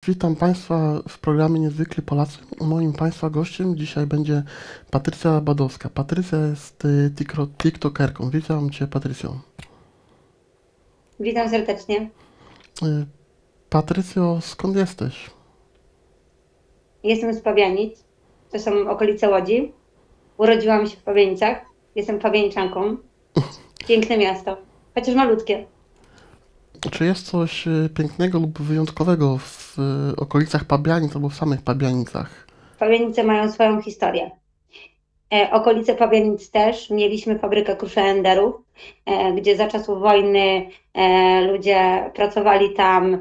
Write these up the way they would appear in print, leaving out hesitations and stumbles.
Witam Państwa w programie Niezwykli Polacy. Moim Państwa gościem dzisiaj będzie Patrycja Badowska. Patrycja jest TikTokerką. Witam Cię, Patrycjo. Witam serdecznie. Y, Patrycjo, skąd jesteś? Jestem z Pabianic. To są okolice Łodzi. Urodziłam się w Pabianicach. Jestem pabianiczanką. Piękne miasto, chociaż malutkie. Czy jest coś pięknego lub wyjątkowego w okolicach Pabianic albo w samych Pabianicach? Pabianice mają swoją historię. Okolice Pabianic też. Mieliśmy fabrykę kruszy-enderów, gdzie za czasów wojny ludzie pracowali tam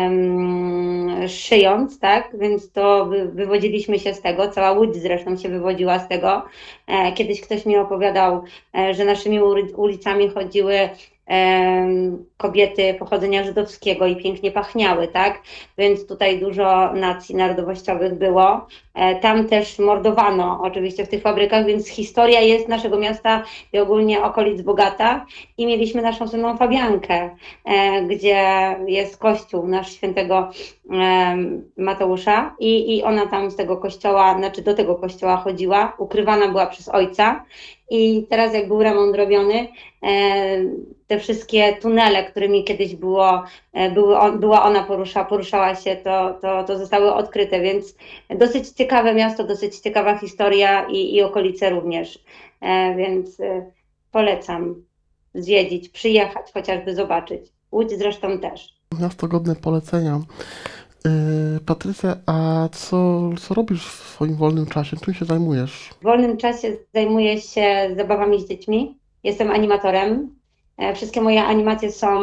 szyjąc, tak? Więc to wywodziliśmy się z tego. Cała Łódź zresztą się wywodziła z tego. Kiedyś ktoś mi opowiadał, że naszymi ulicami chodziły kobiety pochodzenia żydowskiego i pięknie pachniały, tak? Więc tutaj dużo nacji narodowościowych było. Tam też mordowano oczywiście w tych fabrykach, więc historia jest naszego miasta i ogólnie okolic bogata. I mieliśmy naszą słynną Fabiankę, gdzie jest kościół nasz świętego Mateusza i ona tam z tego kościoła, znaczy do tego kościoła chodziła, ukrywana była przez ojca. I teraz jak był remont robiony, te wszystkie tunele, którymi kiedyś była ona poruszała się, to zostały odkryte, więc dosyć ciekawe miasto, dosyć ciekawa historia i okolice również, więc polecam zwiedzić, przyjechać, chociażby zobaczyć. Łódź zresztą też. Miasto godne polecenia. Patrycja, a co robisz w swoim wolnym czasie? Czym się zajmujesz? W wolnym czasie zajmuję się zabawami z dziećmi, jestem animatorem. Wszystkie moje animacje są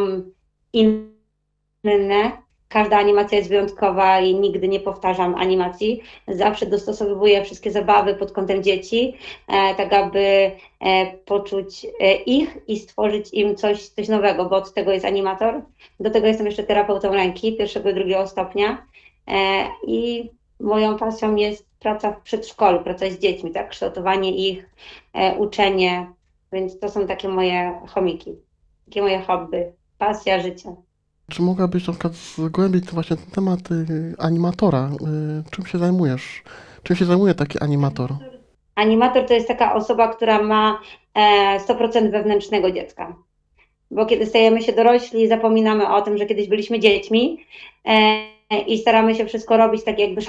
inne. Każda animacja jest wyjątkowa i nigdy nie powtarzam animacji. Zawsze dostosowuję wszystkie zabawy pod kątem dzieci, tak aby poczuć ich i stworzyć im coś nowego, bo od tego jest animator. Do tego jestem jeszcze terapeutą ręki pierwszego i drugiego stopnia. I moją pasją jest praca w przedszkolu, praca z dziećmi, tak, kształtowanie ich, uczenie, więc to są takie moje chomiki, takie moje hobby, pasja życia. Czy mogłabyś na przykład zgłębić właśnie ten temat animatora? Czym się zajmujesz? Czym się zajmuje taki animator? Animator to jest taka osoba, która ma 100% wewnętrznego dziecka, bo kiedy stajemy się dorośli, zapominamy o tym, że kiedyś byliśmy dziećmi i staramy się wszystko robić tak jakby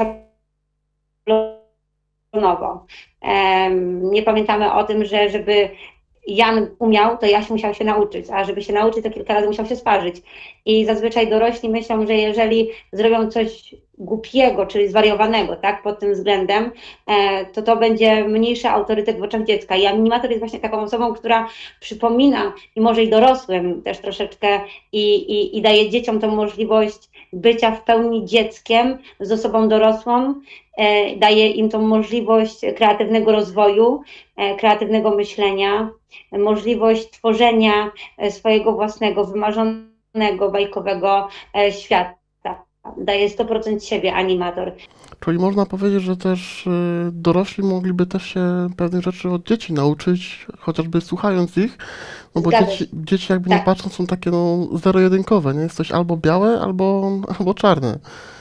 szablonowo. Nie pamiętamy o tym, że żeby Jan umiał, to Jaś musiał się nauczyć, a żeby się nauczyć, to kilka razy musiał się sparzyć. I zazwyczaj dorośli myślą, że jeżeli zrobią coś głupiego, czyli zwariowanego, tak, pod tym względem, to będzie mniejszy autorytet w oczach dziecka. I animator jest właśnie taką osobą, która przypomina i może i dorosłym też troszeczkę i daje dzieciom tą możliwość bycia w pełni dzieckiem z osobą dorosłą, daje im tą możliwość kreatywnego rozwoju, kreatywnego myślenia, możliwość tworzenia swojego własnego, wymarzonego, bajkowego świata. Daje 100% siebie animator. Czyli można powiedzieć, że też dorośli mogliby też się pewnych rzeczy od dzieci nauczyć, chociażby słuchając ich, no bo Zgadza się. dzieci jakby nie Tak. patrząc są takie no zero-jedynkowe, nie? Jest coś albo białe, albo czarne.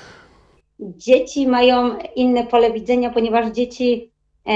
Dzieci mają inne pole widzenia, ponieważ dzieci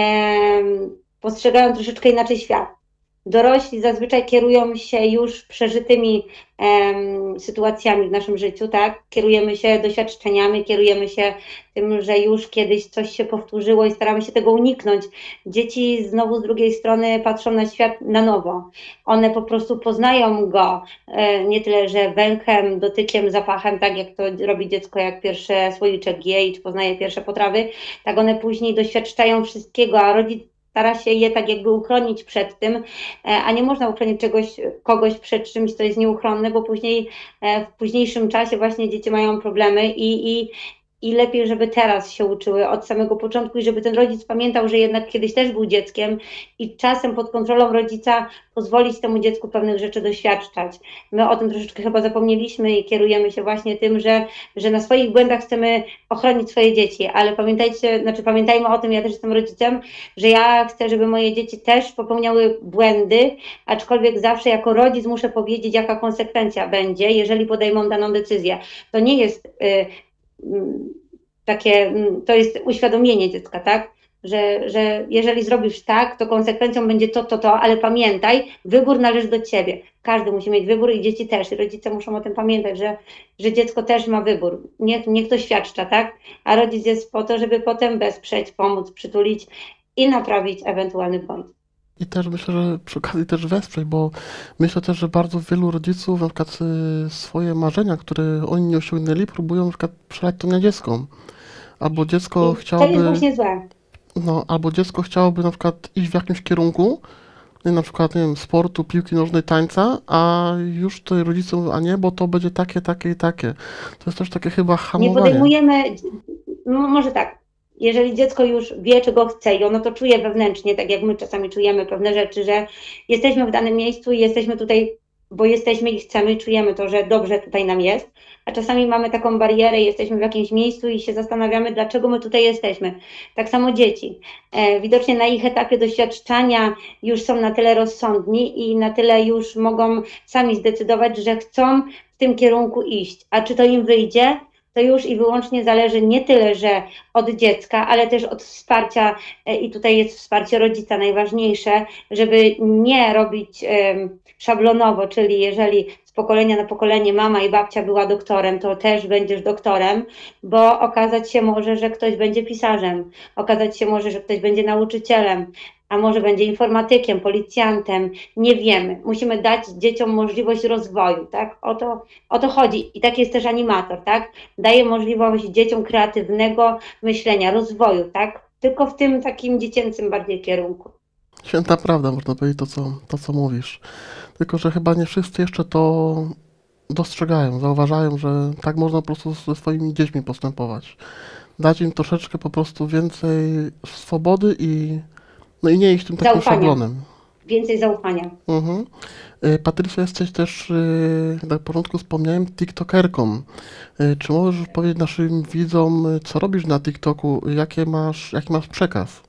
postrzegają troszeczkę inaczej świat. Dorośli zazwyczaj kierują się już przeżytymi sytuacjami w naszym życiu, tak? Kierujemy się doświadczeniami, kierujemy się tym, że już kiedyś coś się powtórzyło i staramy się tego uniknąć. Dzieci znowu z drugiej strony patrzą na świat na nowo. One po prostu poznają go nie tyle, że węchem, dotykiem, zapachem, tak jak to robi dziecko, jak pierwsze słoiczek je i poznaje pierwsze potrawy, tak one później doświadczają wszystkiego, a rodzic stara się je tak jakby uchronić przed tym, a nie można uchronić kogoś przed czymś, co jest nieuchronne, bo później w późniejszym czasie właśnie dzieci mają problemy i lepiej, żeby teraz się uczyły od samego początku i żeby ten rodzic pamiętał, że jednak kiedyś też był dzieckiem i czasem pod kontrolą rodzica pozwolić temu dziecku pewnych rzeczy doświadczać. My o tym troszeczkę chyba zapomnieliśmy i kierujemy się właśnie tym, że na swoich błędach chcemy ochronić swoje dzieci, ale pamiętajcie, znaczy pamiętajmy o tym, ja też jestem rodzicem, że ja chcę, żeby moje dzieci też popełniały błędy, aczkolwiek zawsze jako rodzic muszę powiedzieć, jaka konsekwencja będzie, jeżeli podejmą daną decyzję. To nie jest takie, to jest uświadomienie dziecka, tak? Że jeżeli zrobisz tak, to konsekwencją będzie to, ale pamiętaj, wybór należy do ciebie. Każdy musi mieć wybór i dzieci też. I rodzice muszą o tym pamiętać, że dziecko też ma wybór. Niech to świadcza, tak? A rodzic jest po to, żeby potem wesprzeć, pomóc, przytulić i naprawić ewentualny błąd. I też myślę, że przy okazji też wesprzeć, bo myślę też, że bardzo wielu rodziców na przykład swoje marzenia, które oni nie osiągnęli, próbują na przykład przelać to na dziecko. Albo dziecko I to jest chciałoby, właśnie złe. no, albo dziecko chciałoby na przykład iść w jakimś kierunku, na przykład, nie wiem, sportu, piłki nożnej, tańca, a już tutaj rodzice mówią, a nie, bo to będzie takie, takie i takie. To jest też takie chyba Nie hamowanie. podejmujemy, może tak, jeżeli dziecko już wie, czego chce i ono to czuje wewnętrznie, tak jak my czasami czujemy pewne rzeczy, że jesteśmy w danym miejscu i jesteśmy tutaj, bo jesteśmy i chcemy, czujemy to, że dobrze tutaj nam jest, a czasami mamy taką barierę, jesteśmy w jakimś miejscu i się zastanawiamy, dlaczego my tutaj jesteśmy. Tak samo dzieci. Widocznie na ich etapie doświadczania już są na tyle rozsądni i na tyle już mogą sami zdecydować, że chcą w tym kierunku iść. A czy to im wyjdzie? To już i wyłącznie zależy nie tyle, że od dziecka, ale też od wsparcia i tutaj jest wsparcie rodzica najważniejsze, żeby nie robić szablonowo, czyli jeżeli z pokolenia na pokolenie mama i babcia była doktorem, to też będziesz doktorem, bo okazać się może, że ktoś będzie pisarzem, okazać się może, że ktoś będzie nauczycielem, a może będzie informatykiem, policjantem, nie wiemy. Musimy dać dzieciom możliwość rozwoju, tak? O to chodzi. I tak jest też animator, tak? Daje możliwość dzieciom kreatywnego myślenia, rozwoju, tak? Tylko w tym takim dziecięcym bardziej kierunku. Święta prawda, można powiedzieć to, co mówisz. Tylko, że chyba nie wszyscy jeszcze to dostrzegają, zauważają, że tak można po prostu ze swoimi dziećmi postępować. Dać im troszeczkę po prostu więcej swobody i, no i nie iść tym takim Zaufania. szablonem. Więcej zaufania. Mhm. Patrycja, jesteś też, jak na początku wspomniałem, TikTokerką. Czy możesz powiedzieć naszym widzom, co robisz na TikToku, jaki masz przekaz?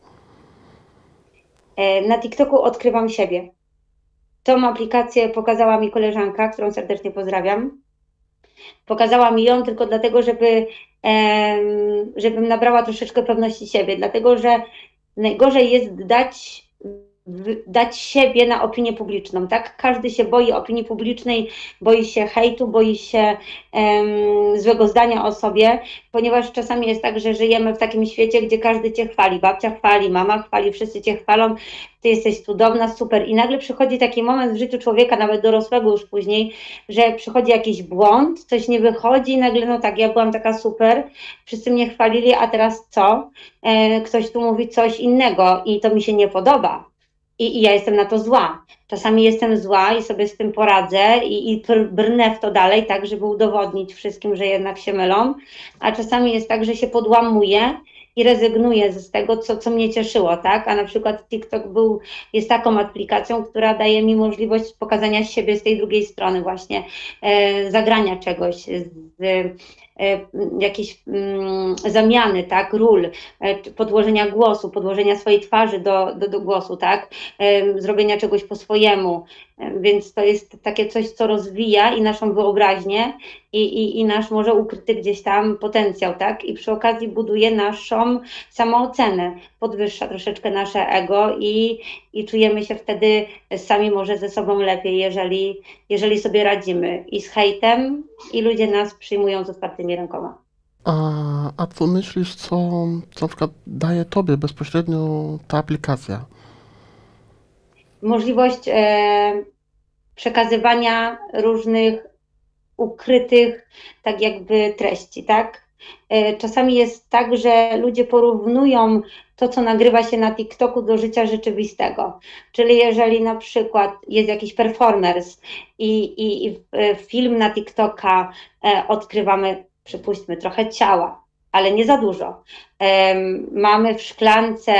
Na TikToku odkrywam siebie. Tą aplikację pokazała mi koleżanka, którą serdecznie pozdrawiam. Pokazała mi ją tylko dlatego, żebym nabrała troszeczkę pewności siebie, dlatego że najgorzej jest dać siebie na opinię publiczną, tak? Każdy się boi opinii publicznej, boi się hejtu, boi się złego zdania o sobie, ponieważ czasami jest tak, że żyjemy w takim świecie, gdzie każdy cię chwali, babcia chwali, mama chwali, wszyscy cię chwalą, ty jesteś cudowna, super. I nagle przychodzi taki moment w życiu człowieka, nawet dorosłego już później, że przychodzi jakiś błąd, coś nie wychodzi i nagle, no tak, ja byłam taka super, wszyscy mnie chwalili, a teraz co? Ktoś tu mówi coś innego i to mi się nie podoba. I ja jestem na to zła. Czasami jestem zła i sobie z tym poradzę i brnę w to dalej, tak, żeby udowodnić wszystkim, że jednak się mylą. A czasami jest tak, że się podłamuję i rezygnuję z tego, co mnie cieszyło, tak? A na przykład TikTok jest taką aplikacją, która daje mi możliwość pokazania siebie z tej drugiej strony właśnie, zagrania czegoś, jakiejś zamiany, tak, ról, podłożenia głosu, podłożenia swojej twarzy do głosu, tak, zrobienia czegoś po swojemu, więc to jest takie coś, co rozwija i naszą wyobraźnię i nasz może ukryty gdzieś tam potencjał, tak, i przy okazji buduje naszą samoocenę, podwyższa troszeczkę nasze ego i czujemy się wtedy sami może ze sobą lepiej, jeżeli sobie radzimy i z hejtem, i ludzie nas przyjmują z otwartymi rękoma. A co myślisz, co na przykład daje tobie bezpośrednio ta aplikacja? Możliwość przekazywania różnych ukrytych tak jakby treści, tak? Czasami jest tak, że ludzie porównują to, co nagrywa się na TikToku do życia rzeczywistego. Czyli jeżeli na przykład jest jakiś performers i film na TikToka odkrywamy, przypuśćmy, trochę ciała, ale nie za dużo. Mamy w szklance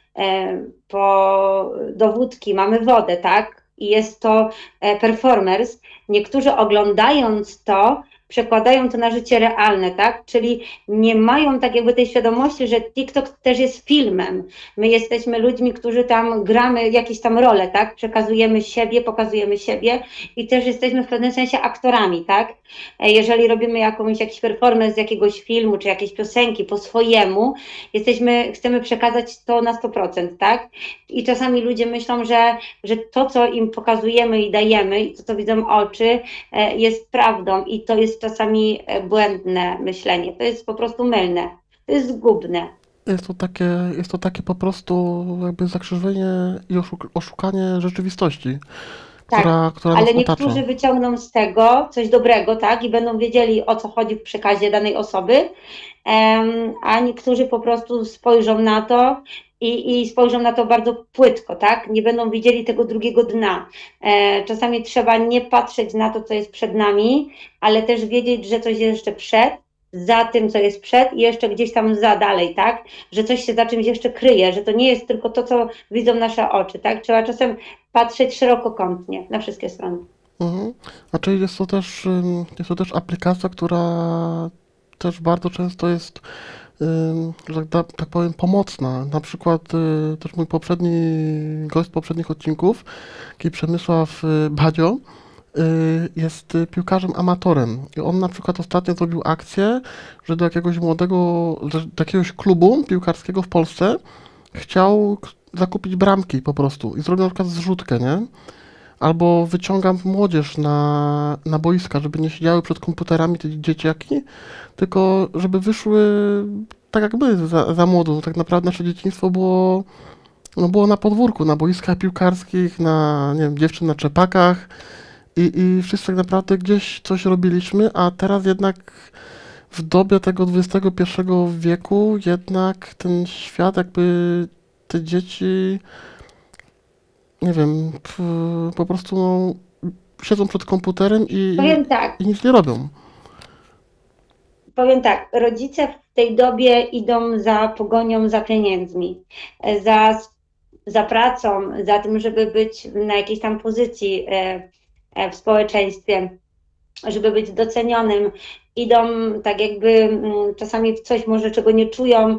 do wódki, mamy wodę, tak? I jest to performers. Niektórzy oglądając to przekładają to na życie realne, tak? Czyli nie mają tak jakby tej świadomości, że TikTok też jest filmem. My jesteśmy ludźmi, którzy tam gramy jakieś tam role, tak? Przekazujemy siebie, pokazujemy siebie i też jesteśmy w pewnym sensie aktorami, tak? Jeżeli robimy jakiś performance z jakiegoś filmu, czy jakiejś piosenki po swojemu, chcemy przekazać to na 100%, tak? I czasami ludzie myślą, że to, co im pokazujemy i dajemy, i to, co widzą oczy, jest prawdą i to jest czasami błędne myślenie. To jest po prostu mylne. To jest zgubne. Jest to takie po prostu jakby zakrzywienie i oszukanie rzeczywistości, Tak, która ale nas otacza. niektórzy wyciągną z tego coś dobrego, tak, i będą wiedzieli, o co chodzi w przekazie danej osoby, a niektórzy po prostu spojrzą na to i spojrzą na to bardzo płytko, tak, nie będą widzieli tego drugiego dna. Czasami trzeba nie patrzeć na to, co jest przed nami, ale też wiedzieć, że coś jest jeszcze przed, za tym, co jest przed i jeszcze gdzieś tam za dalej, tak, że coś się za czymś jeszcze kryje, że to nie jest tylko to, co widzą nasze oczy, tak, trzeba czasem patrzeć szerokokątnie na wszystkie strony. Mhm. Znaczy jest to też aplikacja, która też bardzo często jest, że tak powiem, pomocna. Na przykład też mój gość z poprzednich odcinków, taki Przemysław Badzio, jest piłkarzem amatorem. I on na przykład ostatnio zrobił akcję, że do jakiegoś klubu piłkarskiego w Polsce chciał zakupić bramki po prostu i zrobił na przykład zrzutkę, nie? Albo wyciągam młodzież na boiska, żeby nie siedziały przed komputerami te dzieciaki, tylko żeby wyszły tak jak my za młodu. Tak naprawdę nasze dzieciństwo było, no było na podwórku, na boiskach piłkarskich, nie wiem, dziewczyn na czepakach i wszyscy tak naprawdę gdzieś coś robiliśmy, a teraz jednak w dobie tego XXI wieku jednak ten świat jakby te dzieci nie wiem, po prostu no, siedzą przed komputerem Powiem tak, i nic nie robią. rodzice w tej dobie idą za pogonią, za pieniędzmi, za, za pracą, za tym, żeby być na jakiejś tam pozycji w społeczeństwie, żeby być docenionym. Idą tak jakby czasami w coś może, czego nie czują,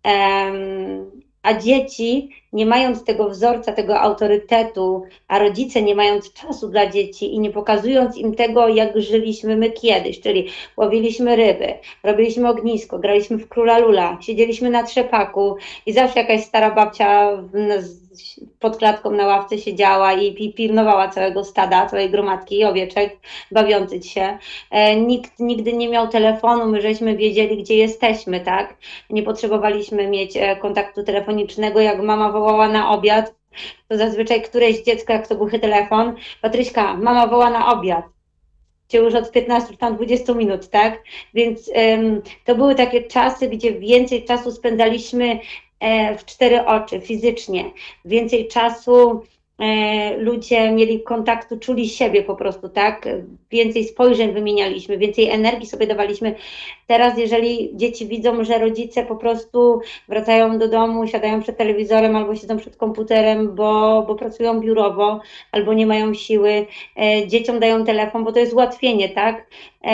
a dzieci, nie mając tego wzorca, tego autorytetu, a rodzice nie mając czasu dla dzieci i nie pokazując im tego, jak żyliśmy my kiedyś, czyli łowiliśmy ryby, robiliśmy ognisko, graliśmy w Króla Lula, siedzieliśmy na trzepaku i zawsze jakaś stara babcia pod klatką na ławce siedziała i pilnowała całego stada, całej gromadki owieczek bawiących się. Nikt nigdy nie miał telefonu, my żeśmy wiedzieli, gdzie jesteśmy, tak? Nie potrzebowaliśmy mieć kontaktu telefonicznego, jak mama wołała na obiad, to zazwyczaj któreś dziecko, jak to głuchy telefon, Patryśka, mama woła na obiad. Cię już od 15 czy tam 20 minut, tak? Więc to były takie czasy, gdzie więcej czasu spędzaliśmy w cztery oczy, fizycznie. Więcej czasu ludzie mieli kontaktu, czuli siebie po prostu, tak? Więcej spojrzeń wymienialiśmy, więcej energii sobie dawaliśmy. Teraz, jeżeli dzieci widzą, że rodzice po prostu wracają do domu, siadają przed telewizorem albo siedzą przed komputerem, bo pracują biurowo, albo nie mają siły, dzieciom dają telefon, bo to jest ułatwienie, tak?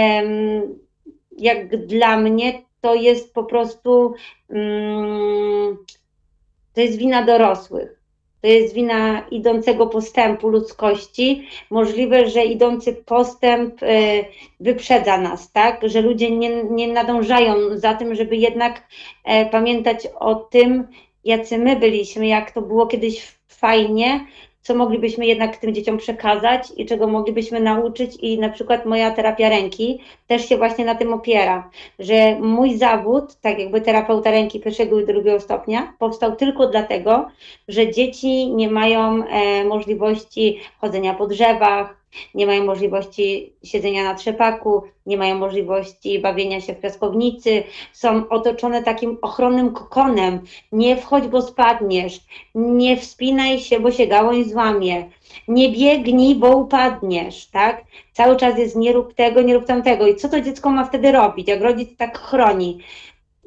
Jak dla mnie to jest po prostu to jest wina dorosłych. To jest wina idącego postępu ludzkości. Możliwe, że idący postęp wyprzedza nas, tak? Że ludzie nie nadążają za tym, żeby jednak pamiętać o tym, jacy my byliśmy, jak to było kiedyś fajnie, co moglibyśmy jednak tym dzieciom przekazać i czego moglibyśmy nauczyć. I na przykład moja terapia ręki też się właśnie na tym opiera, że mój zawód, tak jakby terapeuta ręki pierwszego i drugiego stopnia, powstał tylko dlatego, że dzieci nie mają możliwości chodzenia po drzewach, nie mają możliwości siedzenia na trzepaku, nie mają możliwości bawienia się w piaskownicy, są otoczone takim ochronnym kokonem. Nie wchodź, bo spadniesz, nie wspinaj się, bo się gałąź złamie, nie biegnij, bo upadniesz, tak? Cały czas jest nie rób tego, nie rób tamtego. I co to dziecko ma wtedy robić, jak rodzic tak chroni?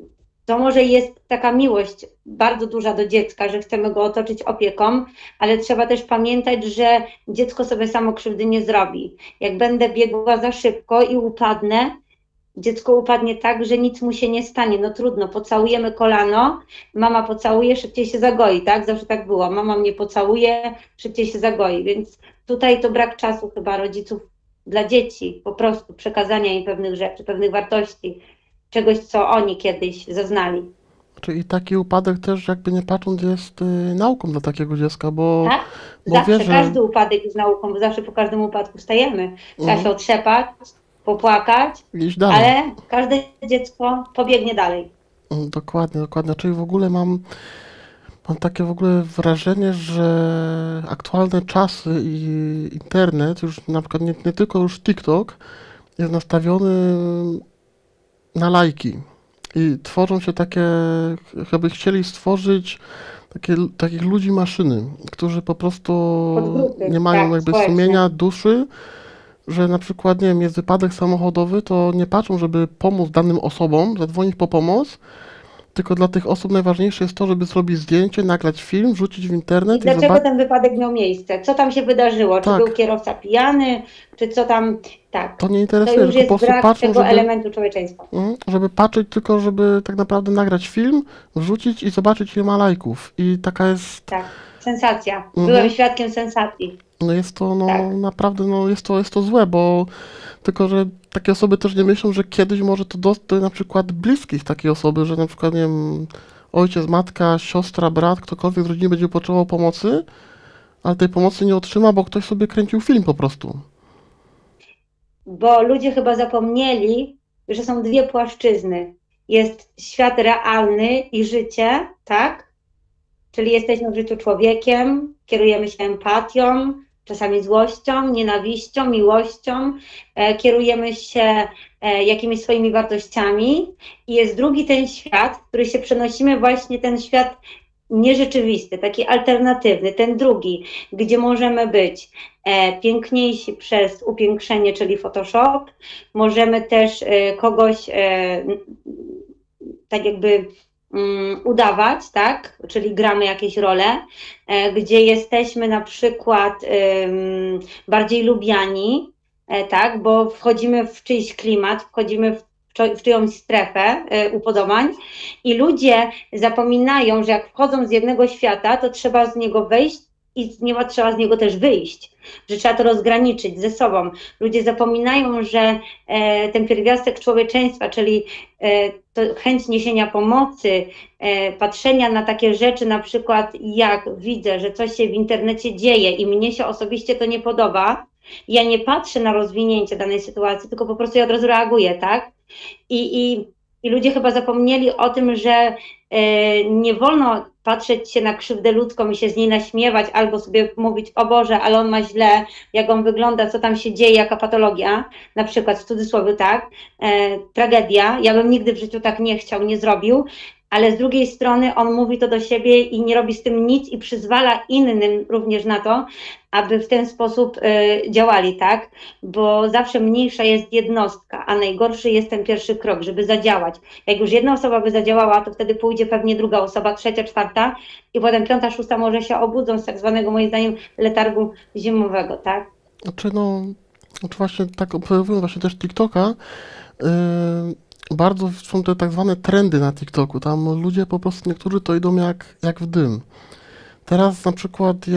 to może jest taka miłość bardzo duża do dziecka, że chcemy go otoczyć opieką, ale trzeba też pamiętać, że dziecko sobie samo krzywdy nie zrobi. Jak będę biegła za szybko i upadnę, dziecko upadnie tak, że nic mu się nie stanie. No trudno, pocałujemy kolano, mama pocałuje, szybciej się zagoi, tak? Zawsze tak było. Mama mnie pocałuje, szybciej się zagoi. Więc tutaj to brak czasu chyba rodziców dla dzieci, po prostu przekazania im pewnych rzeczy, pewnych wartości, czegoś, co oni kiedyś zaznali. Czyli taki upadek też, jakby nie patrząc, jest nauką dla takiego dziecka, Tak? bo wie, Zawsze, że każdy upadek jest nauką, bo zawsze po każdym upadku wstajemy. Trzeba się otrzepać, popłakać, iść dalej. ale każde dziecko pobiegnie dalej. Dokładnie, dokładnie. Czyli w ogóle mam takie w ogóle wrażenie, że aktualne czasy i internet, już na przykład nie tylko już TikTok, jest nastawiony na lajki. I tworzą się takie, jakby chcieli stworzyć takich ludzi maszyny, którzy po prostu Podgrupy, nie mają tak, jakby społeczne. sumienia, duszy, że na przykład, nie wiem, jest wypadek samochodowy, to nie patrzą, żeby pomóc danym osobom, zadzwonić po pomoc, tylko dla tych osób najważniejsze jest to, żeby zrobić zdjęcie, nagrać film, wrzucić w I internet i dlaczego zobaczyć. ten wypadek miał miejsce? Co tam się wydarzyło? Czy Tak. był kierowca pijany? Czy co tam? Tak. To nie To interesuje, już tylko jest po prostu brak patrzą, tego żeby, elementu człowieczeństwa. żeby patrzeć, tylko żeby tak naprawdę nagrać film, wrzucić i zobaczyć, ile ma lajków. I taka jest, Tak. Sensacja. Mhm. Byłem świadkiem sensacji. no jest to, no Tak. naprawdę, no jest to złe, bo tylko, że takie osoby też nie myślą, że kiedyś może to dostać na przykład bliskich takiej osoby, że na przykład, nie wiem, ojciec, matka, siostra, brat, ktokolwiek z rodziny będzie potrzebował pomocy, ale tej pomocy nie otrzyma, bo ktoś sobie kręcił film po prostu. Bo ludzie chyba zapomnieli, że są dwie płaszczyzny. Jest świat realny i życie, tak? Czyli jesteśmy w życiu człowiekiem, kierujemy się empatią, czasami złością, nienawiścią, miłością, kierujemy się jakimiś swoimi wartościami i jest drugi ten świat, w który się przenosimy, właśnie ten świat nierzeczywisty, taki alternatywny, ten drugi, gdzie możemy być piękniejsi przez upiększenie, czyli Photoshop, możemy też kogoś tak jakby udawać, tak? Czyli gramy jakieś role, gdzie jesteśmy na przykład bardziej lubiani, tak? Bo wchodzimy w czyjś klimat, wchodzimy w czyjąś strefę upodobań i ludzie zapominają, że jak wchodzą z jednego świata, to trzeba z niego wejść i trzeba z niego też wyjść, że trzeba to rozgraniczyć ze sobą. Ludzie zapominają, że ten pierwiastek człowieczeństwa, czyli to chęć niesienia pomocy, patrzenia na takie rzeczy, na przykład jak widzę, że coś się w internecie dzieje i mnie się osobiście to nie podoba, ja nie patrzę na rozwinięcie danej sytuacji, tylko po prostu ja od razu reaguję, tak? I ludzie chyba zapomnieli o tym, że nie wolno patrzeć się na krzywdę ludzką i się z niej naśmiewać, albo sobie mówić, o Boże, ale on ma źle, jak on wygląda, co tam się dzieje, jaka patologia, na przykład w cudzysłowie tak, tragedia, ja bym nigdy w życiu tak nie chciał, nie zrobił, ale z drugiej strony on mówi to do siebie i nie robi z tym nic i przyzwala innym również na to, aby w ten sposób działali, tak? Bo zawsze mniejsza jest jednostka, a najgorszy jest ten pierwszy krok, żeby zadziałać. Jak już jedna osoba by zadziałała, to wtedy pójdzie pewnie druga osoba, trzecia, czwarta i potem piąta, szósta może się obudzą z tak zwanego, moim zdaniem, letargu zimowego, tak? Znaczy właśnie tak obserwując właśnie też TikToka, bardzo są te tak zwane trendy na TikToku. Tam ludzie po prostu, niektórzy to idą jak w dym. Teraz na przykład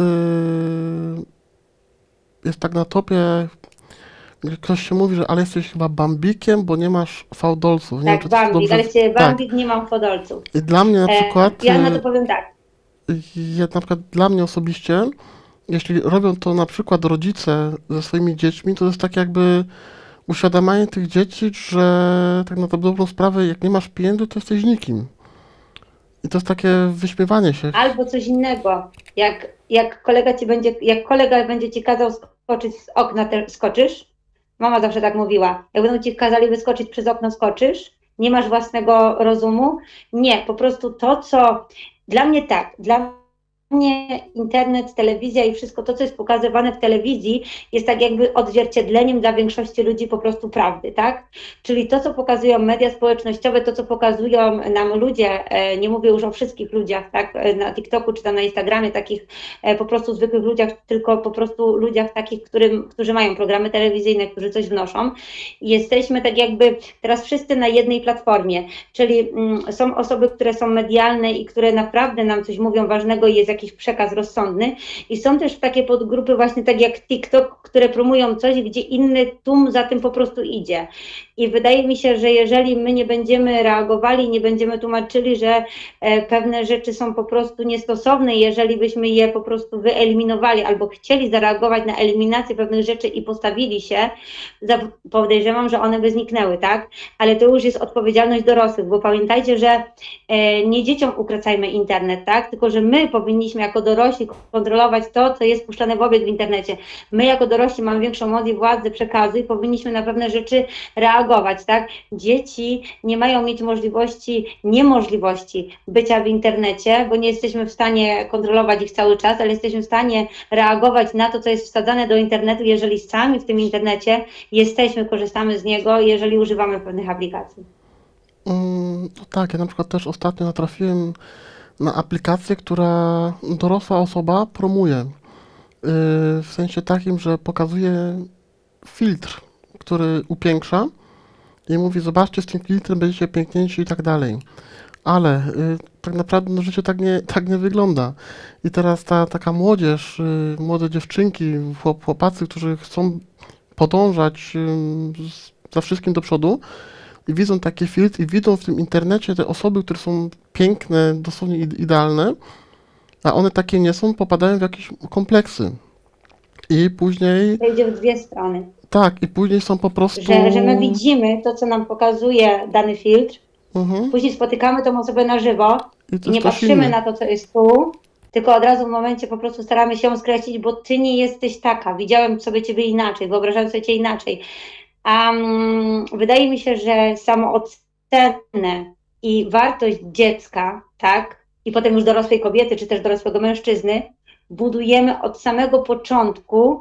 jest tak na topie, gdzie ktoś się mówi, że ale jesteś chyba Bambikiem, bo nie masz fałdolców. Nie wiem, Tak, czy to jest Bambik, dobrze. ale się Tak. Bambik nie mam fodolców. I dla mnie na przykład, Ja na to powiem tak. na przykład dla mnie osobiście, jeśli robią to na przykład rodzice ze swoimi dziećmi, to jest tak jakby uświadamianie tych dzieci, że tak na dobrą sprawę, jak nie masz pieniędzy, to jesteś nikim. I to jest takie wyśmiewanie się. Albo coś innego. Jak kolega będzie ci kazał skoczyć z okna, skoczysz. Mama zawsze tak mówiła. Jak będą ci kazali wyskoczyć przez okno, skoczysz. Nie masz własnego rozumu. Nie, po prostu to, co dla mnie tak, mnie internet, telewizja i wszystko to, co jest pokazywane w telewizji, jest tak jakby odzwierciedleniem dla większości ludzi po prostu prawdy, tak? Czyli to, co pokazują media społecznościowe, to, co pokazują nam ludzie, nie mówię już o wszystkich ludziach, tak? Na TikToku czy tam na Instagramie, takich po prostu zwykłych ludziach, tylko po prostu ludziach takich, którzy mają programy telewizyjne, którzy coś wnoszą. Jesteśmy tak jakby teraz wszyscy na jednej platformie, czyli są osoby, które są medialne i które naprawdę nam coś mówią ważnego i jest jakiś przekaz rozsądny i są też takie podgrupy właśnie tak jak TikTok, które promują coś, gdzie inny tłum za tym po prostu idzie. I wydaje mi się, że jeżeli my nie będziemy reagowali, nie będziemy tłumaczyli, że pewne rzeczy są po prostu niestosowne, jeżeli byśmy je po prostu wyeliminowali albo chcieli zareagować na eliminację pewnych rzeczy i postawili się, podejrzewam, że one by zniknęły, tak? Ale to już jest odpowiedzialność dorosłych, bo pamiętajcie, że nie dzieciom ukracajmy internet, tak? Tylko że my powinniśmy jako dorośli kontrolować to, co jest puszczane w obieg w internecie. My jako dorośli mamy większą moc i władzę przekazu i powinniśmy na pewne rzeczy reagować, tak? Dzieci nie mają mieć niemożliwości bycia w internecie, bo nie jesteśmy w stanie kontrolować ich cały czas, ale jesteśmy w stanie reagować na to, co jest wsadzane do internetu, jeżeli sami w tym internecie jesteśmy, korzystamy z niego, jeżeli używamy pewnych aplikacji. No tak, ja na przykład też ostatnio natrafiłem na aplikację, która dorosła osoba promuje. W sensie takim, że pokazuje filtr, który upiększa i mówi, zobaczcie, z tym filtrem będziecie piękniejsi i tak dalej. Ale tak naprawdę no, życie tak nie wygląda. I teraz ta taka młodzież, młode dziewczynki, chłopacy, którzy chcą podążać za wszystkim do przodu i widzą taki filtr i widzą w tym internecie te osoby, które są piękne, dosłownie idealne, a one takie nie są, popadają w jakieś kompleksy. I później, To idzie w dwie strony. tak, i później są po prostu, Że my widzimy to, co nam pokazuje dany filtr, mhm, później spotykamy tą osobę na żywo i to i nie jest ktoś patrzymy inny. na to, co jest tu, tylko od razu w momencie po prostu staramy się ją skreślić, bo ty nie jesteś taka, widziałem sobie ciebie inaczej, wyobrażałem sobie cię inaczej. Wydaje mi się, że samoocenę i wartość dziecka, tak, i potem już dorosłej kobiety, czy też dorosłego mężczyzny, budujemy od samego początku,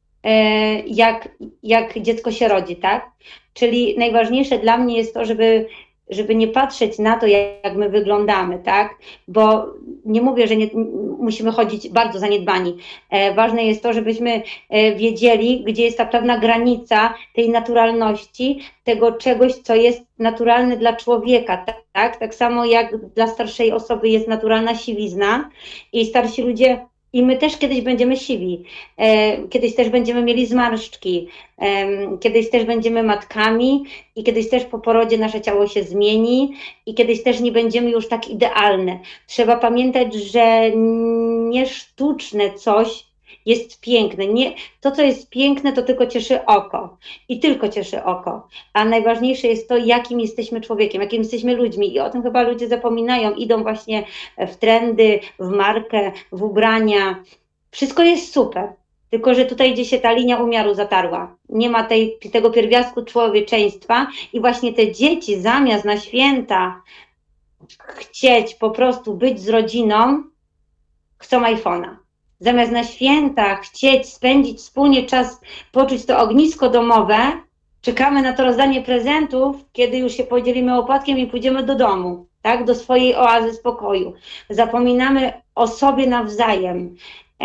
jak dziecko się rodzi, tak? Czyli najważniejsze dla mnie jest to, żeby nie patrzeć na to, jak my wyglądamy, tak? Bo nie mówię, że nie, musimy chodzić bardzo zaniedbani. Ważne jest to, żebyśmy wiedzieli, gdzie jest ta pewna granica tej naturalności, tego czegoś, co jest naturalne dla człowieka, tak? Tak samo jak dla starszej osoby jest naturalna siwizna i starsi ludzie i my też kiedyś będziemy siwi, kiedyś też będziemy mieli zmarszczki, kiedyś też będziemy matkami i kiedyś też po porodzie nasze ciało się zmieni i kiedyś też nie będziemy już tak idealne. Trzeba pamiętać, że nie sztuczne coś jest piękne. Nie, to, co jest piękne, to tylko cieszy oko i tylko cieszy oko. A najważniejsze jest to, jakim jesteśmy człowiekiem, jakim jesteśmy ludźmi i o tym chyba ludzie zapominają, idą właśnie w trendy, w markę, w ubrania. Wszystko jest super, tylko że tutaj gdzie się ta linia umiaru zatarła. Nie ma tego pierwiastku człowieczeństwa i właśnie te dzieci zamiast na święta chcieć po prostu być z rodziną, chcą iPhone'a. Zamiast na święta chcieć spędzić wspólnie czas, poczuć to ognisko domowe, czekamy na to rozdanie prezentów, kiedy już się podzielimy opłatkiem i pójdziemy do domu, tak, do swojej oazy spokoju. Zapominamy o sobie nawzajem.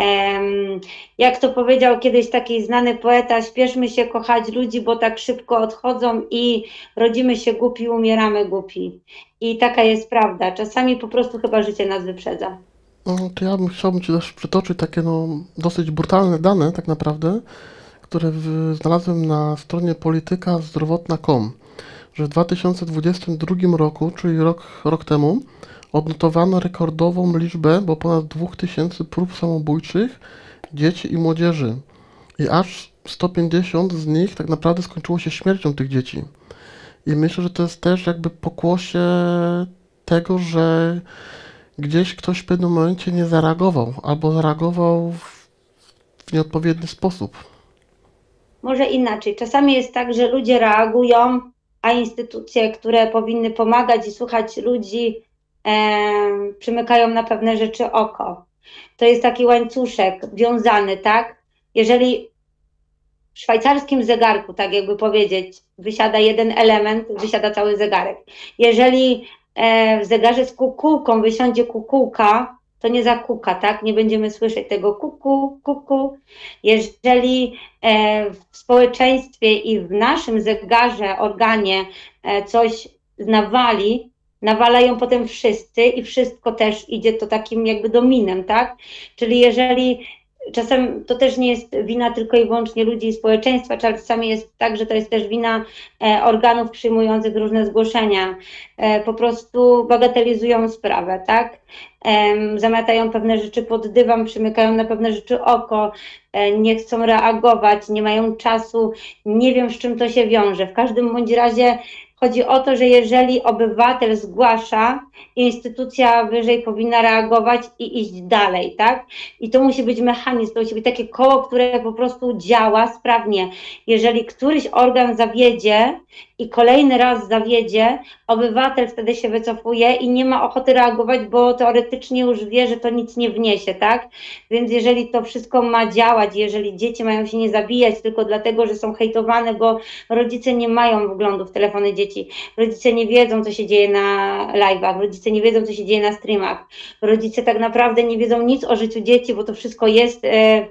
Jak to powiedział kiedyś taki znany poeta, śpieszmy się kochać ludzi, bo tak szybko odchodzą i rodzimy się głupi, umieramy głupi. I taka jest prawda. Czasami po prostu chyba życie nas wyprzedza. To ja chciałbym Ci też przytoczyć takie no, dosyć brutalne dane tak naprawdę, które znalazłem na stronie politykazdrowotna.com, że w 2022 roku, czyli rok temu, odnotowano rekordową liczbę, bo ponad 2000 prób samobójczych dzieci i młodzieży. I aż 150 z nich tak naprawdę skończyło się śmiercią tych dzieci. I myślę, że to jest też jakby pokłosie tego, że gdzieś ktoś w pewnym momencie nie zareagował, albo zareagował w nieodpowiedni sposób. Może inaczej. Czasami jest tak, że ludzie reagują, a instytucje, które powinny pomagać i słuchać ludzi, przymykają na pewne rzeczy oko. To jest taki łańcuszek wiązany, tak? Jeżeli w szwajcarskim zegarku, tak jakby powiedzieć, wysiada jeden element, wysiada cały zegarek. Jeżeli w zegarze z kukułką wysiądzie kukułka, to nie zakuka, tak? Nie będziemy słyszeć tego kuku, kuku. Jeżeli w społeczeństwie i w naszym zegarze, organie coś nawali, nawalają potem wszyscy i wszystko też idzie to takim jakby dominem, tak? Czyli jeżeli czasem to też nie jest wina tylko i wyłącznie ludzi i społeczeństwa, czasami jest tak, że to jest też wina organów przyjmujących różne zgłoszenia. Po prostu bagatelizują sprawę, tak? Zamiatają pewne rzeczy pod dywan, przymykają na pewne rzeczy oko, nie chcą reagować, nie mają czasu, nie wiem, z czym to się wiąże. W każdym bądź razie chodzi o to, że jeżeli obywatel zgłasza, instytucja wyżej powinna reagować i iść dalej, tak? I to musi być mechanizm, to musi być takie koło, które po prostu działa sprawnie. Jeżeli któryś organ zawiedzie i kolejny raz zawiedzie, obywatel wtedy się wycofuje i nie ma ochoty reagować, bo teoretycznie już wie, że to nic nie wniesie, tak? Więc jeżeli to wszystko ma działać, jeżeli dzieci mają się nie zabijać tylko dlatego, że są hejtowane, bo rodzice nie mają wglądu w telefony dzieci, rodzice nie wiedzą, co się dzieje na live'ach, rodzice nie wiedzą, co się dzieje na streamach, rodzice tak naprawdę nie wiedzą nic o życiu dzieci, bo to wszystko jest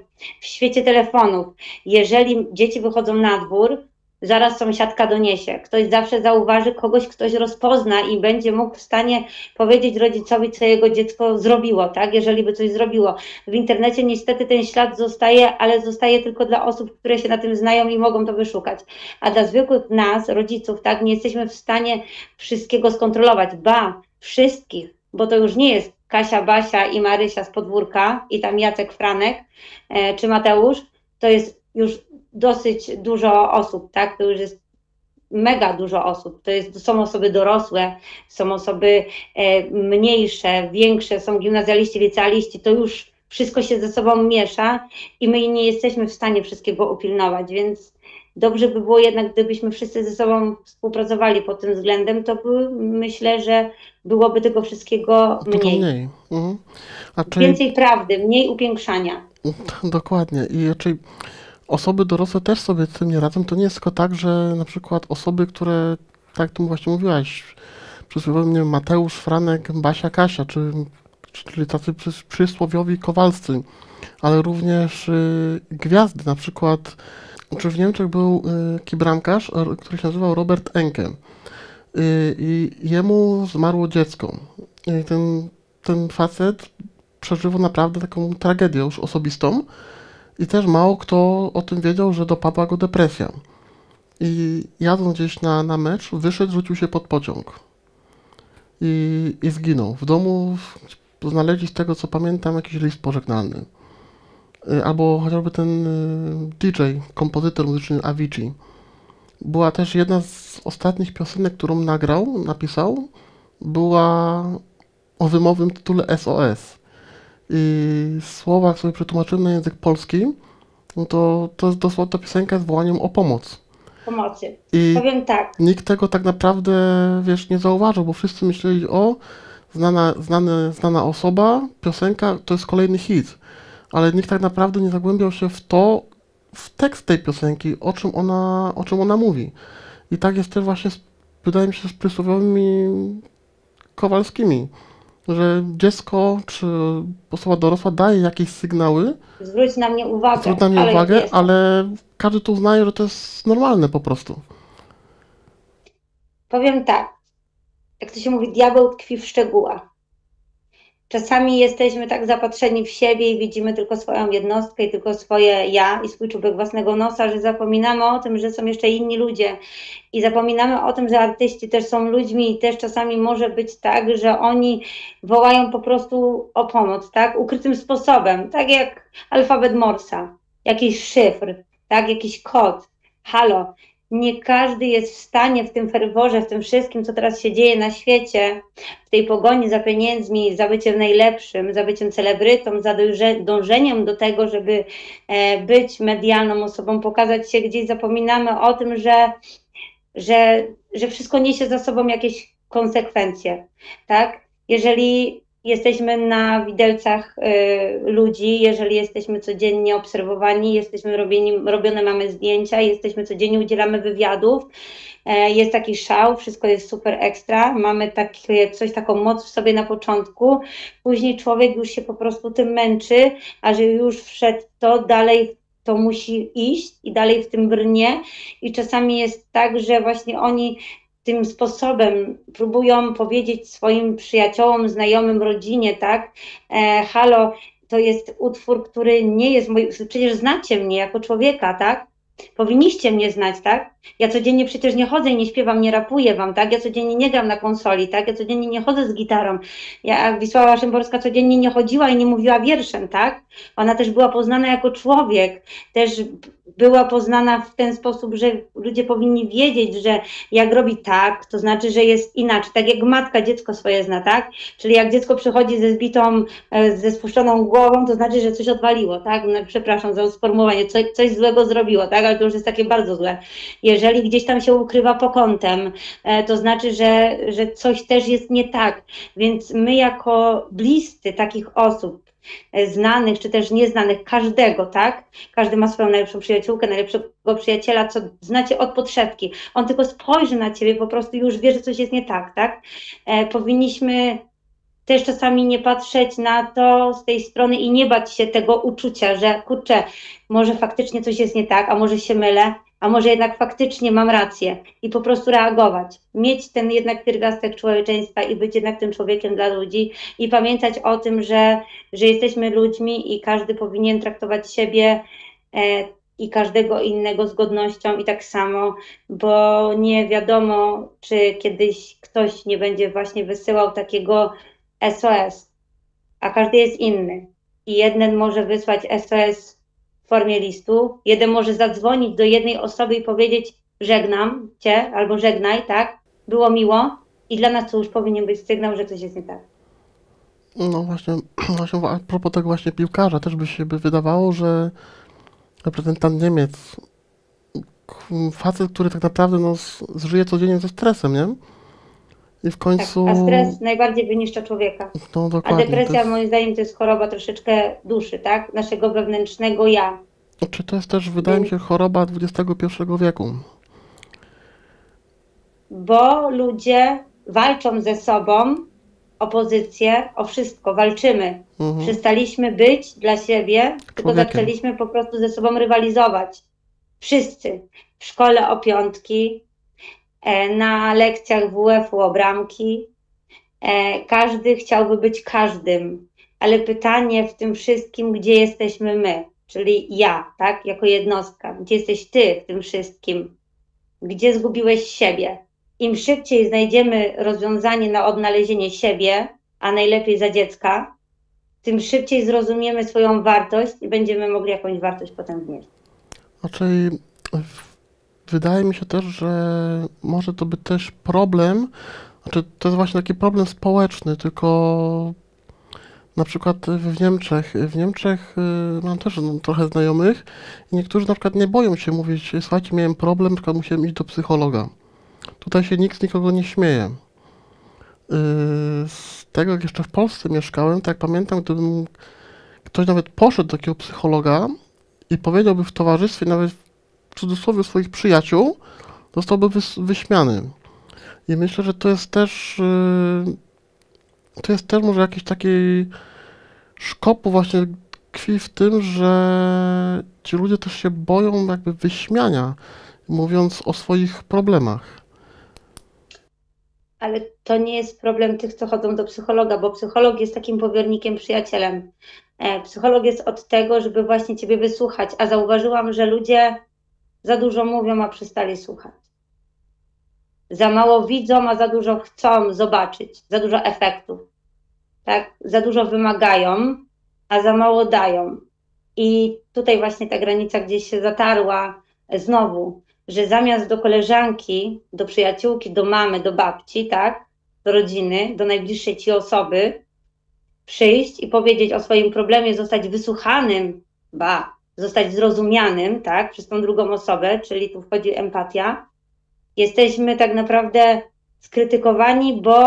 w świecie telefonów. Jeżeli dzieci wychodzą na dwór, zaraz sąsiadka doniesie. Ktoś zawsze zauważy kogoś, ktoś rozpozna i będzie mógł w stanie powiedzieć rodzicowi, co jego dziecko zrobiło, tak? Jeżeli by coś zrobiło. W internecie niestety ten ślad zostaje, ale zostaje tylko dla osób, które się na tym znają i mogą to wyszukać. A dla zwykłych nas, rodziców, tak, nie jesteśmy w stanie wszystkiego skontrolować. Ba, wszystkich, bo to już nie jest Kasia, Basia i Marysia z podwórka i tam Jacek, Franek czy Mateusz, to jest już dosyć dużo osób, tak? To już jest mega dużo osób. To są osoby dorosłe, są osoby mniejsze, większe, są gimnazjaliści, licealiści, to już wszystko się ze sobą miesza i my nie jesteśmy w stanie wszystkiego upilnować, więc dobrze by było jednak, gdybyśmy wszyscy ze sobą współpracowali pod tym względem, to myślę, że byłoby tego wszystkiego Tylko mniej. mniej. Mhm. Więcej prawdy, mniej upiększania. Dokładnie. I raczej osoby dorosłe też sobie z tym nie radzą. To nie jest tylko tak, że na przykład osoby, które, tak jak tu właśnie mówiłaś, przysłowiowo, nie wiem, Mateusz, Franek, Basia, Kasia, czyli tacy przysłowiowi Kowalscy, ale również gwiazdy, na przykład, czy w Niemczech był bramkarz, który się nazywał Robert Enke i jemu zmarło dziecko. I ten facet przeżywał naprawdę taką tragedię już osobistą i też mało kto o tym wiedział, że dopadła go depresja. I jadąc gdzieś na mecz, wyszedł, rzucił się pod pociąg i zginął. W domu znaleźli, z tego co pamiętam, jakiś list pożegnalny. Albo chociażby ten DJ, kompozytor muzyczny Avicii. Była też jedna z ostatnich piosenek, którą napisał, była o wymownym tytule SOS. I słowa, jak sobie przetłumaczyłem na język polski, no to jest dosłownie ta piosenka z wołaniem o pomoc. Pomocy. I Powiem tak. nikt tego tak naprawdę, wiesz, nie zauważył, bo wszyscy myśleli, o, znana osoba, piosenka, to jest kolejny hit. Ale nikt tak naprawdę nie zagłębiał się w tekst tej piosenki, o czym ona mówi. I tak jest też właśnie, wydaje mi się, z przysłowiowymi Kowalskimi, że dziecko czy osoba dorosła daje jakieś sygnały, Zwróć na mnie uwagę. ale każdy tu uznaje, że to jest normalne po prostu. Powiem tak, jak to się mówi, diabeł tkwi w szczegółach. Czasami jesteśmy tak zapatrzeni w siebie i widzimy tylko swoją jednostkę i tylko swoje ja i swój czubek własnego nosa, że zapominamy o tym, że są jeszcze inni ludzie i zapominamy o tym, że artyści też są ludźmi i też czasami może być tak, że oni wołają po prostu o pomoc, tak, ukrytym sposobem, tak jak alfabet Morsa, jakiś szyfr, tak, jakiś kod, halo. Nie każdy jest w stanie w tym ferworze, w tym wszystkim, co teraz się dzieje na świecie, w tej pogoni za pieniędzmi, za byciem najlepszym, za byciem celebrytą, za dążeniem do tego, żeby być medialną osobą, pokazać się gdzieś, zapominamy o tym, że wszystko niesie za sobą jakieś konsekwencje, tak? Jeżeli jesteśmy na widelcach ludzi, jeżeli jesteśmy codziennie obserwowani, jesteśmy robione mamy zdjęcia, jesteśmy codziennie, udzielamy wywiadów, jest taki szał, wszystko jest super ekstra, mamy taką moc w sobie na początku, później człowiek już się po prostu tym męczy, a że już wszedł to dalej, to musi iść i dalej w tym brnie i czasami jest tak, że właśnie oni tym sposobem próbują powiedzieć swoim przyjaciołom, znajomym, rodzinie, tak, halo, to jest utwór, który nie jest mój, przecież znacie mnie jako człowieka, tak, powinniście mnie znać, tak, ja codziennie przecież nie chodzę i nie śpiewam, nie rapuję wam, tak, ja codziennie nie gram na konsoli, tak, ja codziennie nie chodzę z gitarą, Wisława Szymborska codziennie nie chodziła i nie mówiła wierszem, tak, ona też była poznana jako człowiek, też była poznana w ten sposób, że ludzie powinni wiedzieć, że jak robi tak, to znaczy, że jest inaczej, tak jak matka dziecko swoje zna, tak, czyli jak dziecko przychodzi ze spuszczoną głową, to znaczy, że coś odwaliło, tak, no, przepraszam za sformułowanie, coś złego zrobiło, tak, ale to już jest takie bardzo złe. Jeżeli gdzieś tam się ukrywa pokątem, to znaczy, że coś też jest nie tak. Więc my jako bliscy takich osób, znanych czy też nieznanych, każdego, tak? Każdy ma swoją najlepszą przyjaciółkę, najlepszego przyjaciela, co znacie od podszewki. On tylko spojrzy na ciebie, po prostu już wie, że coś jest nie tak, tak? Powinniśmy też czasami nie patrzeć na to z tej strony i nie bać się tego uczucia, że kurczę, może faktycznie coś jest nie tak, a może się mylę, a może jednak faktycznie mam rację i po prostu reagować. Mieć ten jednak pierwiastek człowieczeństwa i być jednak tym człowiekiem dla ludzi i pamiętać o tym, że jesteśmy ludźmi i każdy powinien traktować siebie i każdego innego z godnością i tak samo, bo nie wiadomo, czy kiedyś ktoś nie będzie właśnie wysyłał takiego SOS, a każdy jest inny. I jeden może wysłać SOS w formie listu, jeden może zadzwonić do jednej osoby i powiedzieć żegnam cię, albo żegnaj, tak, było miło i dla nas to już powinien być sygnał, że coś jest nie tak. No właśnie, właśnie a propos tego właśnie piłkarza, też by się wydawało, że reprezentant Niemiec, facet, który tak naprawdę no, żyje codziennie ze stresem, nie? I w końcu... Tak, a stres najbardziej wyniszcza człowieka. No A dokładnie. depresja moim zdaniem to jest choroba troszeczkę duszy, tak? Naszego wewnętrznego ja. Czy to jest też, wydaje mi się, choroba XXI wieku? Bo ludzie walczą ze sobą o pozycję, o wszystko, walczymy. Przestaliśmy być dla siebie, tylko zaczęliśmy po prostu ze sobą rywalizować. Wszyscy. W szkole o piątki, na lekcjach WF-u o bramki. Każdy chciałby być każdym, ale pytanie w tym wszystkim, gdzie jesteśmy my, czyli ja, tak, jako jednostka, gdzie jesteś ty w tym wszystkim, gdzie zgubiłeś siebie. Im szybciej znajdziemy rozwiązanie na odnalezienie siebie, a najlepiej za dziecka, tym szybciej zrozumiemy swoją wartość i będziemy mogli jakąś wartość potem wnieść. Znaczy, wydaje mi się też, że może to być też problem, znaczy to jest właśnie taki problem społeczny, tylko na przykład w Niemczech mam też trochę znajomych i niektórzy na przykład nie boją się mówić, słuchajcie, miałem problem, na przykład musiałem iść do psychologa. Tutaj się nikt z nikogo nie śmieje. Z tego, jak jeszcze w Polsce mieszkałem, tak pamiętam, gdybym ktoś nawet poszedł do takiego psychologa i powiedziałby w towarzystwie, nawet w cudzysłowie swoich przyjaciół, zostałby wyśmiany. I myślę, że to jest też może jakiś taki szkopu właśnie tkwi w tym, że ci ludzie też się boją jakby wyśmiania, mówiąc o swoich problemach. Ale to nie jest problem tych, co chodzą do psychologa, bo psycholog jest takim powiernikiem, przyjacielem. Psycholog jest od tego, żeby właśnie ciebie wysłuchać, a zauważyłam, że ludzie za dużo mówią, a przestali słuchać. Za mało widzą, a za dużo chcą zobaczyć, za dużo efektów. Tak? Za dużo wymagają, a za mało dają. I tutaj właśnie ta granica gdzieś się zatarła znowu, że zamiast do koleżanki, do przyjaciółki, do mamy, do babci, tak, do rodziny, do najbliższej ci osoby, przyjść i powiedzieć o swoim problemie, zostać wysłuchanym, zostać zrozumianym, tak, przez tą drugą osobę, czyli tu wchodzi empatia, jesteśmy tak naprawdę skrytykowani, bo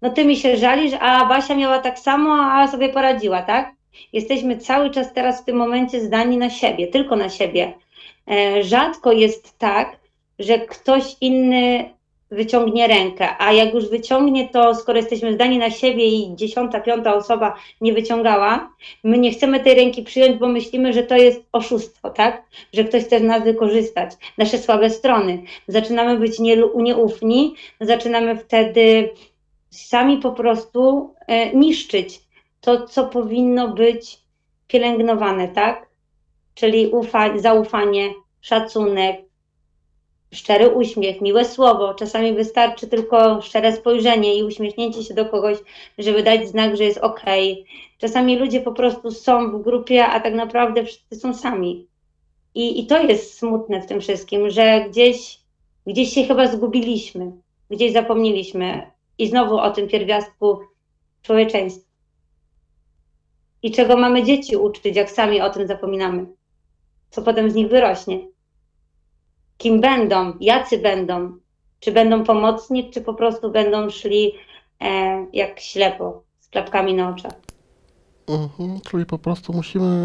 no ty mi się żalisz, a Basia miała tak samo, a sobie poradziła, tak? Jesteśmy cały czas teraz w tym momencie zdani na siebie, tylko na siebie. Rzadko jest tak, że ktoś inny wyciągnie rękę, a jak już wyciągnie, to skoro jesteśmy zdani na siebie i 10., 5. osoba nie wyciągała, my nie chcemy tej ręki przyjąć, bo myślimy, że to jest oszustwo, tak? Że ktoś chce nas wykorzystać, nasze słabe strony. Zaczynamy być nieufni, zaczynamy wtedy sami po prostu niszczyć to, co powinno być pielęgnowane, tak? Czyli zaufanie, szacunek, szczery uśmiech, miłe słowo. Czasami wystarczy tylko szczere spojrzenie i uśmiechnięcie się do kogoś, żeby dać znak, że jest okej. Czasami ludzie po prostu są w grupie, a tak naprawdę wszyscy są sami. I to jest smutne w tym wszystkim, że gdzieś się chyba zgubiliśmy, gdzieś zapomnieliśmy. I znowu o tym pierwiastku człowieczeństwa. I czego mamy dzieci uczyć, jak sami o tym zapominamy? Co potem z nich wyrośnie? Kim będą? Jacy będą? Czy będą pomocni, czy po prostu będą szli jak ślepo, z klapkami na oczach? Czyli po prostu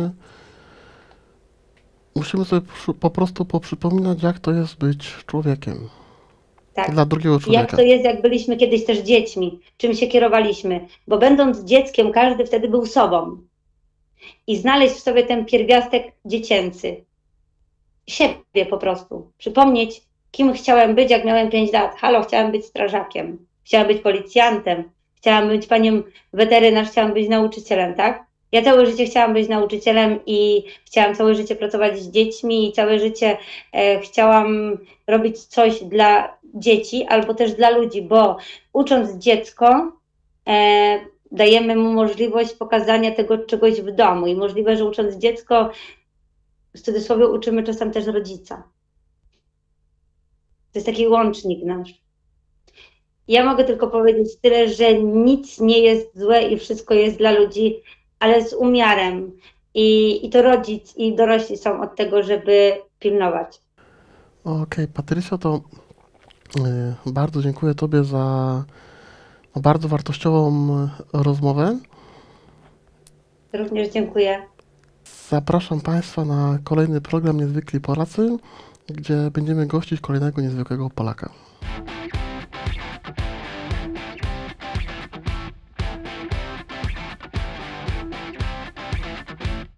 musimy sobie po prostu poprzypominać, jak to jest być człowiekiem. Tak. Dla drugiego Jak człowieka. to jest, jak byliśmy kiedyś też dziećmi? Czym się kierowaliśmy? Bo będąc dzieckiem, każdy wtedy był sobą. I znaleźć w sobie ten pierwiastek dziecięcy. Siebie po prostu. Przypomnieć, kim chciałem być, jak miałem 5 lat. Halo, chciałem być strażakiem, chciałem być policjantem, chciałam być panią weterynarz, chciałam być nauczycielem, tak? Ja całe życie chciałam być nauczycielem i chciałam całe życie pracować z dziećmi i całe życie chciałam robić coś dla dzieci albo też dla ludzi, bo ucząc dziecko dajemy mu możliwość pokazania tego czegoś w domu i możliwe, że ucząc dziecko w cudzysłowie uczymy czasem też rodzica. To jest taki łącznik nasz. Ja mogę tylko powiedzieć tyle, że nic nie jest złe i wszystko jest dla ludzi, ale z umiarem. I to rodzic i dorośli są od tego, żeby pilnować. Okej, Patrycja, to bardzo dziękuję Tobie za bardzo wartościową rozmowę. Również dziękuję. Zapraszam Państwa na kolejny program Niezwykli Polacy, gdzie będziemy gościć kolejnego niezwykłego Polaka.